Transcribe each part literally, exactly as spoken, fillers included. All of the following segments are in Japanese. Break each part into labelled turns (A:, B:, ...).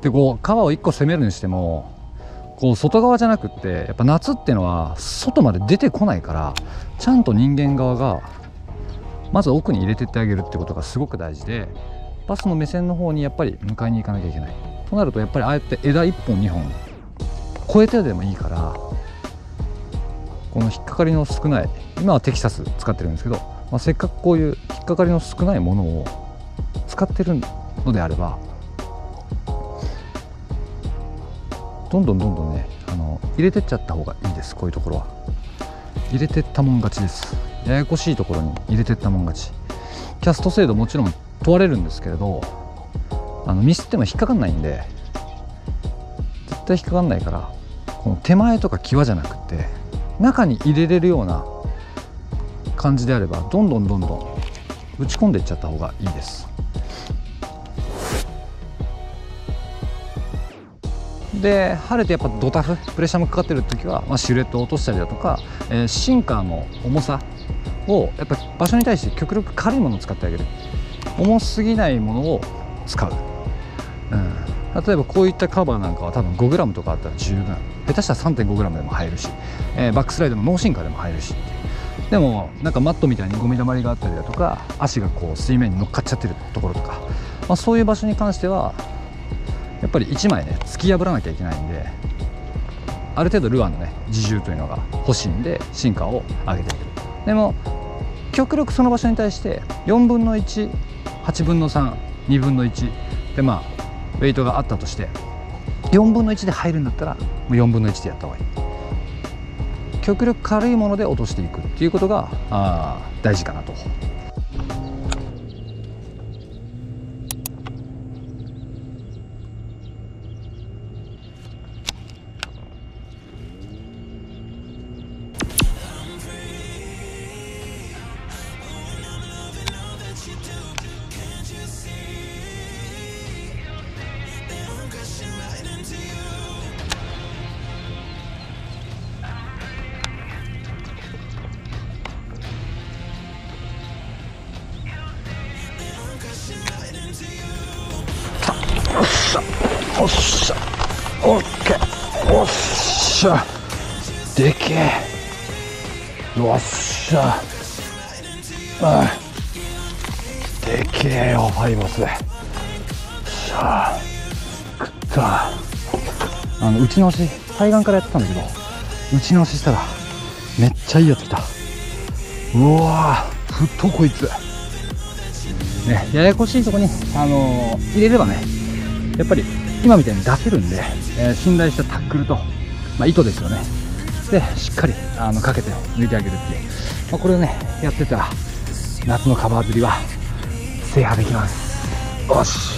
A: でこう川をいっこ攻めるにしてもこう外側じゃなくってやっぱ夏っていうのは外まで出てこないから、ちゃんと人間側がまず奥に入れてってあげるってことがすごく大事で、バスの目線の方にやっぱり迎えに行かなきゃいけない。となるとやっぱりああやって枝いっぽんにほん越えてでもいいから、この引っかかりの少ない、今はテキサス使ってるんですけど、まあ、せっかくこういう引っかかりの少ないものを使ってるのであれば、どんどんどんどんねあの入れてっちゃった方がいいです。こういうところは入れてったもん勝ちです。ややこしいところに入れてったもん勝ち。キャスト精度もちろん問われるんですけれど、あのミスっても引っかかんないんで、絶対引っかかんないから、この手前とか際じゃなくて中に入れれるような感じであれば、どんどんどんどん打ち込んでいっちゃった方がいいです。で晴れてやっぱドタフプレッシャーもかかってる時は、まあ、シルエットを落としたりだとか、えー、シンカーの重さをやっぱ場所に対して極力軽いものを使ってあげる。重すぎないものを使う、うん、例えばこういったカバーなんかは多分 ごグラム とかあったら十分、下手したら さんてんごグラム でも入るし、えー、バックスライドのノーシンカーでも入るしっていう。でもなんかマットみたいにゴミ溜まりがあったりだとか、足がこう水面に乗っかっちゃってるところとか、まあ、そういう場所に関してはやっぱりいちまいね突き破らなきゃいけないんで、ある程度ルアーのね自重というのが欲しいんでシンカーを上げていく。でも極力その場所に対してよんぶんのいち、はちぶんのさん、にぶんのいちで、まあウェイトがあったとしてよんぶんのいちで入るんだったらもうよんぶんのいちでやった方がいい。極力軽いもので落としていくっていうことがあ大事かなと。おっしゃおっしゃオッケーおっしゃでけえよっしゃあでけえよファイボス。よっしゃ食った。あの打ち直し対岸からやってたんだけど、打ち直ししたらめっちゃいいやつ来た。うわー太っこいつね。ややこしいとこに、あのー、入れればねやっぱり今みたいに出せるんで、えー、信頼したタックルと、まあ、糸ですよね。でしっかりあのかけて抜いてあげるっていう、まあ、これをねやってたら夏のカバー釣りは制覇できます。よし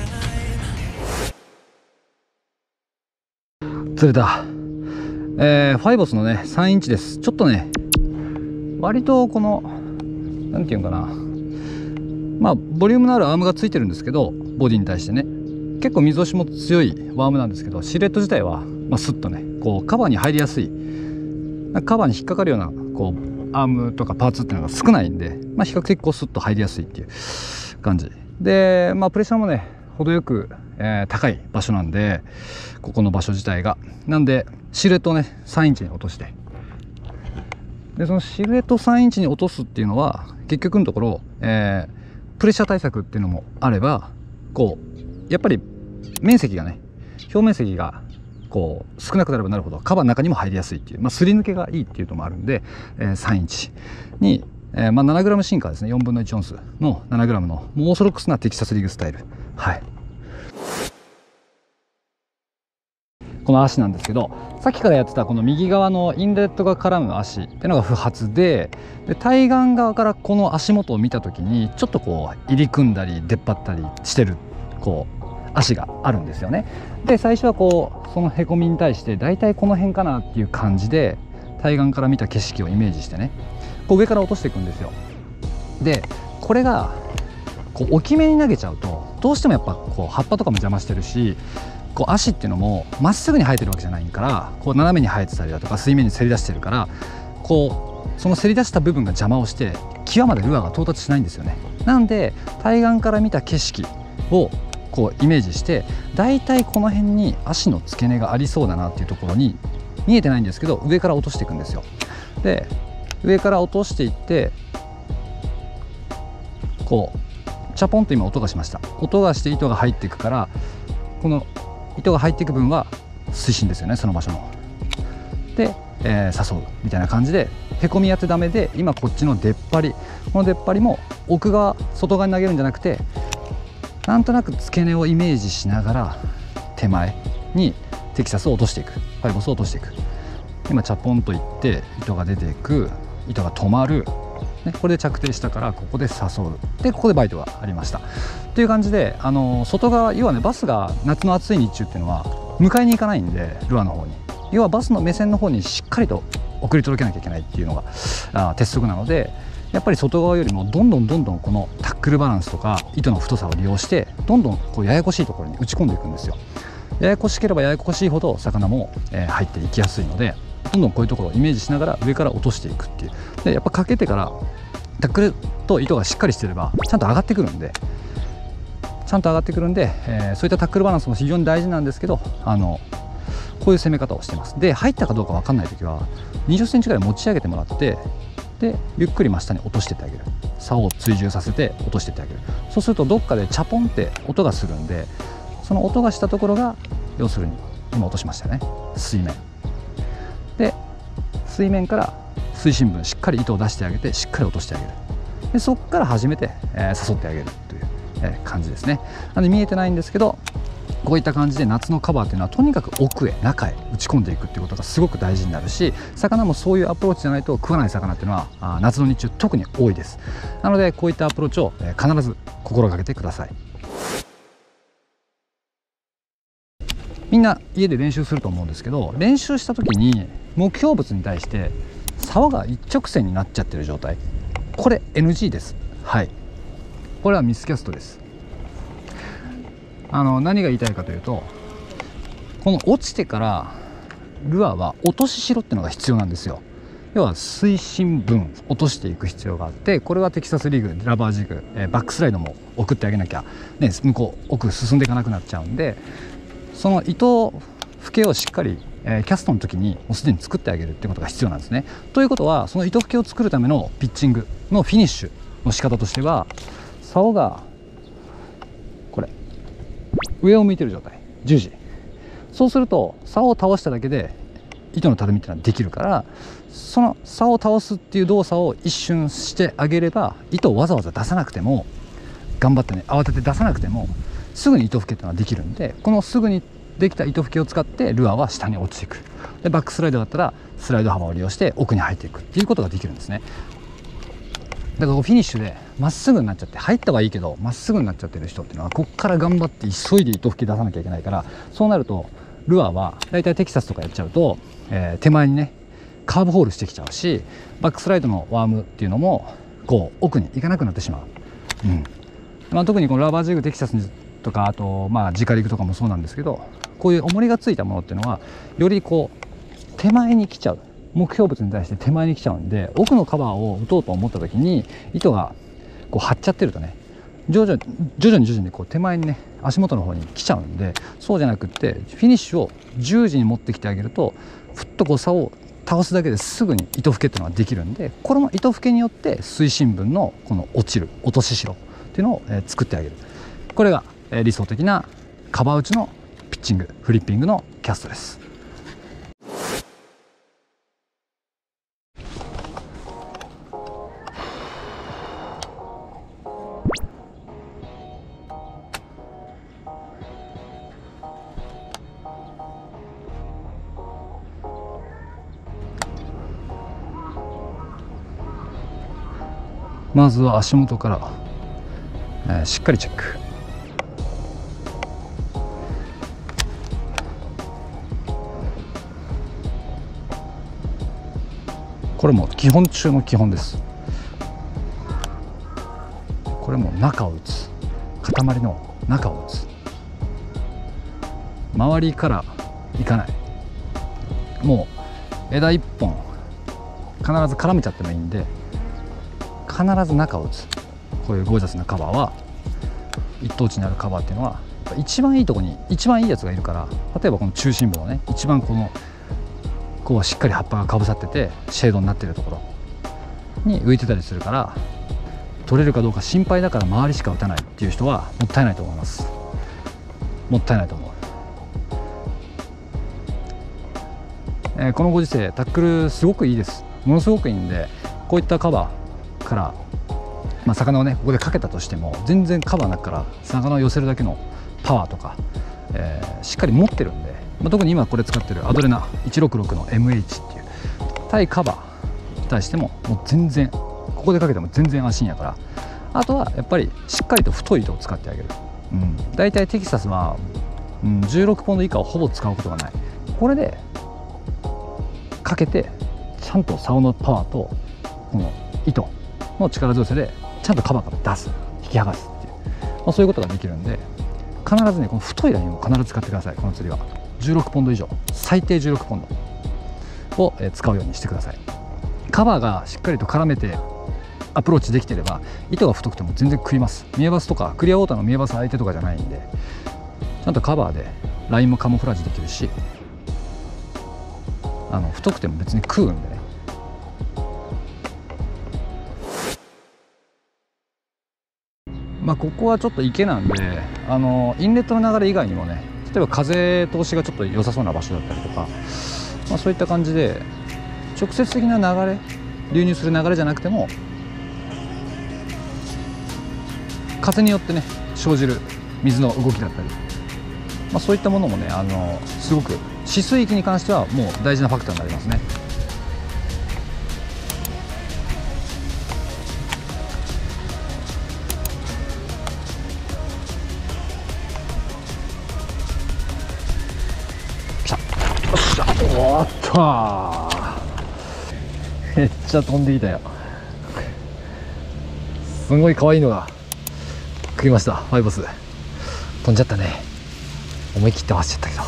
A: 釣れた。えー、ファイボスのねさんインチです。ちょっとね割とこのなんていうのかな、まあボリュームのあるアームがついてるんですけど、ボディに対してね結構水押しも強いワームなんですけど、シルエット自体は、まあ、スッとねこうカバーに入りやすい、カバーに引っかかるようなこうアームとかパーツっていうのが少ないんで、まあ、比較的こうスッと入りやすいっていう感じで、まあ、プレッシャーもね程よく、えー、高い場所なんで、ここの場所自体がなんでシルエットをねさんインチに落として、でそのシルエットをさんインチに落とすっていうのは結局のところ、えー、プレッシャー対策っていうのもあれば、こうやっぱり面積がね表面積がこう少なくなればなるほどカバーの中にも入りやすいっていう、まあ、すり抜けがいいっていうのもあるんで、えー、さんインチに、えーまあ、ななグラム シンカーですね。よんぶんのいちオンスの ななグラム のもうオーソドックスなテキサスリーグスタイル。はい、この足なんですけど、さっきからやってたこの右側のインレットが絡む足っていうのが不発で、で対岸側からこの足元を見た時にちょっとこう入り組んだり出っ張ったりしてるこう足があるんですよね。で最初はこうそのへこみに対してだいたいこの辺かなっていう感じで対岸から見た景色をイメージしてねこう上から落としていくんですよ。でこれがこう大きめに投げちゃうとどうしてもやっぱこう葉っぱとかも邪魔してるし、こう足っていうのもまっすぐに生えてるわけじゃないからこう斜めに生えてたりだとか水面にせり出してるから、こうそのせり出した部分が邪魔をして際までルアーが到達しないんですよね。なんで対岸から見た景色をこうイメージして、だいたいこの辺に足の付け根がありそうだなっていうところに、見えてないんですけど上から落としていくんですよ。で上から落としていって、こうチャポンと今音がしました。音がして糸が入っていくから、この糸が入っていく分は推進ですよね、その場所の。で、えー、誘うみたいな感じで、へこみやってダメで、今こっちの出っ張り、この出っ張りも奥側外側に投げるんじゃなくて、なんとなく付け根をイメージしながら手前にテキサスを落としていく、ファイボスを落としていく。今チャポンといって糸が出ていく、糸が止まる、ね、これで着底したからここで誘う、でここでバイトがありましたという感じで、あの外側、要はねバスが夏の暑い日中っていうのは迎えに行かないんで、ルアーの方に、要はバスの目線の方にしっかりと送り届けなきゃいけないっていうのがあ鉄則なので、やっぱり外側よりもどんどんどんどんこのタックルバランスとか糸の太さを利用して、どんどんこうややこしいところに打ち込んでいくんですよ。ややこしければややこしいほど魚も、えー、入っていきやすいので、どんどんこういうところをイメージしながら上から落としていくっていう。でやっぱかけてからタックルと糸がしっかりしてればちゃんと上がってくるんでちゃんと上がってくるんで、えー、そういったタックルバランスも非常に大事なんですけど、あのこういう攻め方をしてます。で入ったかどうか分かんない時はにじゅっセンチぐらい持ち上げてもらって、でゆっくり真下に落としてってあげる。竿を追従させて落としてってあげる。そうするとどっかでチャポンって音がするんで、その音がしたところが要するに今落としましたね、水面で、水面から推進分しっかり糸を出してあげて、しっかり落としてあげる。でそこから初めて、えー、誘ってあげるという、えー、感じですね。なので見えてないんですけど、こういった感じで夏のカバーっていうのはとにかく奥へ中へ打ち込んでいくっていうことがすごく大事になるし、魚もそういうアプローチじゃないと食わない魚っていうのはあ夏の日中特に多いです。なのでこういったアプローチを、えー、必ず心がけてください。みんな家で練習すると思うんですけど、練習した時に目標物に対して竿が一直線になっちゃってる状態、これ エヌジー です。はい、これはミスキャストです。あの何が言いたいかというと、この落ちてからルアーは落とししろっていうのが必要なんですよ。要は推進分落としていく必要があって、これはテキサスリグ、ラバージグ、えー、バックスライドも送ってあげなきゃ、ね、向こう奥進んでいかなくなっちゃうんで、その糸付けをしっかり、えー、キャストの時にもうすでに作ってあげるってことが必要なんですね。ということはその糸付けを作るためのピッチングのフィニッシュの仕方としては、竿がこれ上を向いてる状態、十字。そうすると竿を倒しただけで糸のたるみっていうのはできるから、その竿を倒すっていう動作を一瞬してあげれば、糸をわざわざ出さなくても、頑張ってね慌てて出さなくてもすぐに糸付けっていうのはできるんで、このすぐにできた糸付けを使ってルアーは下に落ちていく。でバックスライドだったらスライド幅を利用して奥に入っていくっていうことができるんですね。だからフィニッシュでまっすぐになっちゃって、入ったはいいけどまっすぐになっちゃってる人っていうのは、ここから頑張って急いで糸吹き出さなきゃいけないから、そうなるとルアーはだいたいテキサスとかやっちゃうと、えー、手前にねカーブホールしてきちゃうし、バックスライドのワームっていうのもこう奥に行かなくなってしまう。うんまあ、特にこのラバージグテキサスとか、あとまあ直リグとかもそうなんですけど、こういう重りがついたものっていうのはよりこう手前に来ちゃう、目標物に対して手前に来ちゃうんで、奥のカバーを打とうと思った時に糸がこう張っちゃってるとね、徐々に徐々に徐々にこう手前にね足元の方に来ちゃうんで、そうじゃなくってフィニッシュを十字に持ってきてあげると、ふっとこう竿を倒すだけですぐに糸吹けっていうのができるんで、この糸吹けによって推進分のこの落ちる落とししろっていうのを、えー、作ってあげる。これが、えー、理想的なカバー打ちのピッチングフリッピングのキャストです。まずは足元から、えー、しっかりチェック。これも基本中の基本です。これも中を打つ、塊の中を打つ、周りからいかない。もう枝一本必ず絡めちゃってもいいんで、必ず中を打つ。こういうゴージャスなカバーは、一等地にあるカバーっていうのはぱ一番いいとこに一番いいやつがいるから、例えばこの中心部のね一番このこうしっかり葉っぱがかぶさっててシェードになってるところに浮いてたりするから、取れるかどうか心配だから周りしか打たないっていう人はもったいないと思います。もったいないと思う。えー、このご時世タックルすごくいいです。ものすごくいいんで、こういったカバーから、まあ、魚をねここでかけたとしても全然カバーの中から魚を寄せるだけのパワーとか、えー、しっかり持ってるんで、まあ、特に今これ使ってるアドレナいちろくろくの エムエイチ っていう対カバーに対してももう全然ここでかけても全然安心やから。あとはやっぱりしっかりと太い糸を使ってあげる。うん、だいたいテキサスは、うん、じゅうろくポンド以下をほぼ使うことがない。これでかけてちゃんと竿のパワーとこの糸の力強さでちゃんとカバーから出す、引き剥がすっていう、まあ、そういうことができるんで、必ずねこの太いラインを必ず使ってください。この釣りはじゅうろくポンド以上、最低じゅうろくポンドを使うようにしてください。カバーがしっかりと絡めてアプローチできてれば糸が太くても全然食います。ミヤバスとかクリアウォーターのミヤバス相手とかじゃないんで、ちゃんとカバーでラインもカモフラージュできるし、あの太くても別に食うんでね。まあここはちょっと池なんで、あのインレットの流れ以外にもね、例えば風通しがちょっと良さそうな場所だったりとか、まあ、そういった感じで直接的な流れ、流入する流れじゃなくても風によってね生じる水の動きだったり、まあ、そういったものもね、あのすごく止水域に関してはもう大事なファクターになりますね。来た。よっしゃ。おっとー、めっちゃ飛んできたよ。すごい可愛いのが食いました。ファイボス飛んじゃったね。思い切って走っちゃったけど。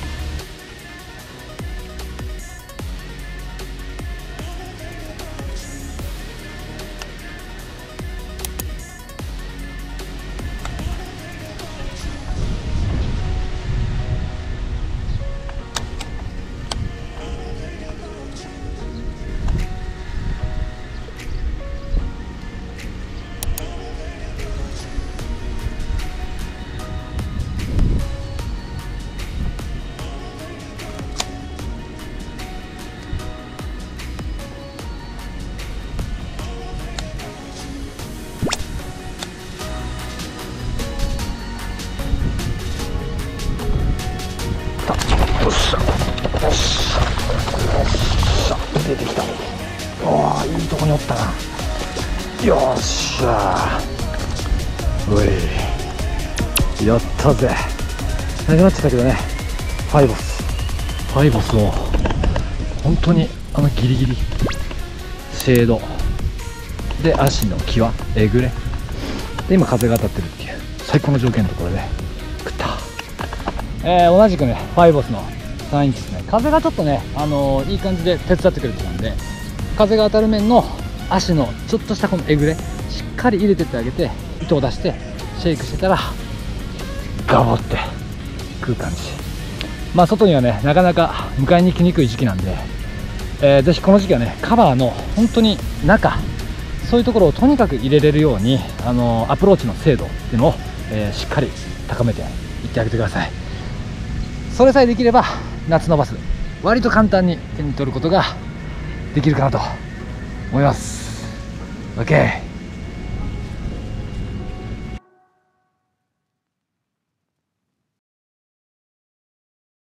A: よっしゃよっしゃよっしゃ出てきた。おー、いいとこにおったな。よっしゃー、うい、やったぜ。なくなっちゃったけどね。ファイボスファイボスを本当にあのギリギリシェードで足の際えぐれで今風が当たってるっていう最高の条件のところで食った。えー、同じくねファイボスのさんインチですね。風がちょっとね、あのー、いい感じで手伝ってくれてたんで、風が当たる面の足のちょっとしたこのえぐれしっかり入れてってあげて、糸を出してシェイクしてたらガボって食う感じ。まあ外にはねなかなか迎えに来にくい時期なんで、えー、ぜひこの時期はねカバーの本当に中そういうところをとにかく入れれるように、あのー、アプローチの精度っていうのを、えー、しっかり高めていってあげてください。それさえできれば夏のバス割と簡単に手に取ることができるかなと思います。 OK。